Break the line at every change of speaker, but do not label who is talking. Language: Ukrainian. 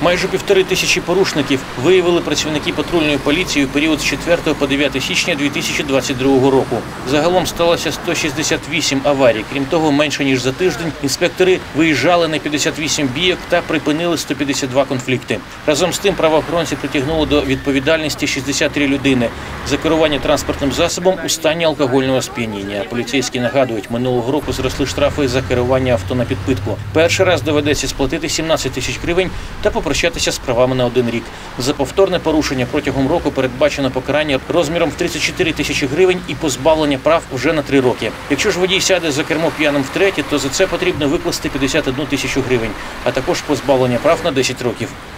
Майже 1500 порушників виявили працівники патрульної поліції у період з 4 по 9 січня 2022 року. Загалом сталося 168 аварій. Крім того, менше ніж за тиждень інспектори виїжджали на 58 бійок та припинили 152 конфлікти. Разом з тим правоохоронці притягнули до відповідальності 63 людини за керування транспортним засобом у стані алкогольного сп'яніння. Поліцейські нагадують, минулого року зросли штрафи за керування авто на підпитку. Перший раз доведеться сплатити 17 тисяч гривень та попрощатися з правами на 1 рік. За повторне порушення протягом року передбачено покарання розміром в 34 тисячі гривень і позбавлення прав вже на 3 роки. Якщо ж водій сяде за кермо п'яним втретє, то за це потрібно викласти 51 тисячу гривень, а також позбавлення прав на 10 років.